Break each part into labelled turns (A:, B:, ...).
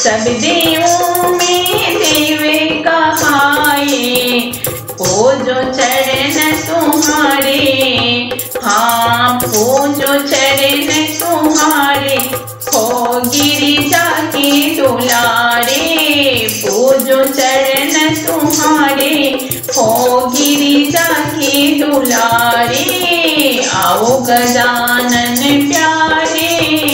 A: सब देवों में देव कहाए, पूजो चरण तुम्हारे। हाँ पूजो चरण तुम्हारे, हो गिरिजा के दुलारे। पूजो चरण तुम्हारे, हो गिरिजा के दुलारे। आओ गजानन प्यारे,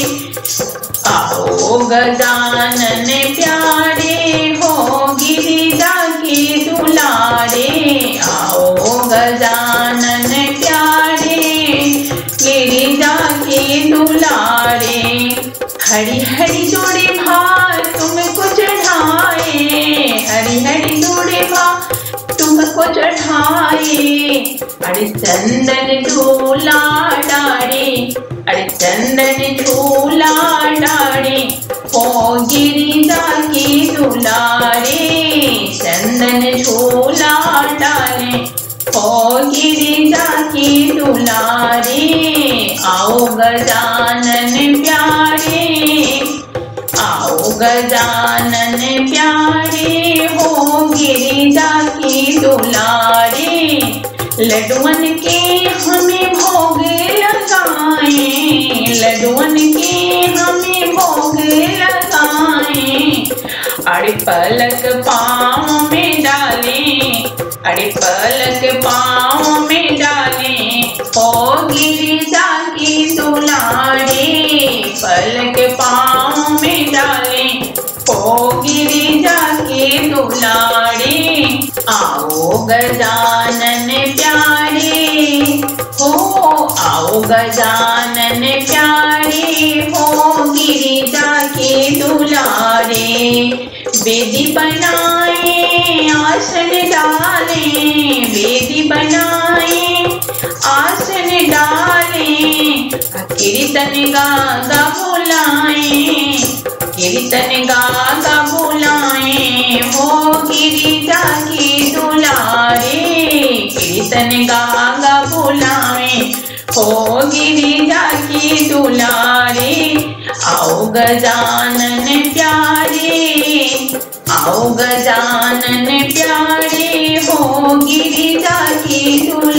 A: आओ गजानन प्यारे, हो गिरिजा के दुलारे। आओ गजानन प्यारे, गिरिजा के दुलारे। हरि हरि जोड़े भार तुमको चढ़ाए, हरि हरि जोड़े भार तुमको चढ़ाए। अरे चंदन झूला डारे, अरे चंदन झूला डारे, हो गिरिजा के दुलारे। चंदन झूला डाले, हो गिरिजा के दुलारे। आओ गजानन प्यारे, आओ गजानन प्यारे, हो गिरिजा के दुलारे। लड्डुअन के हमें भोग लगाए, लड्डुअन के हमें भोग लगाए। अरे पलक पाँव में डाले, अरे पलक पाँव में डाले, हो गिरिजा के दुलारे। पलक पाँव में डाले, हो गिरिजा के दुलारे। आओ गजानन प्यारे, हो आओ गजानन प्यारे, हो गिरिजा के दुलारे। वेदी बनाए आसन डाले, वेदी बनाए आसन डाले। कीर्तन गागा बुलाए, कीर्तन गागा बुलाए, हो गिरिजा के दुलारे। कीर्तन गागा बुलाए, हो गिरिजा के दुलारे। आओ गजानन प्यारे, आओ गजानन प्यारे, हो गिरिजा के दुलारे।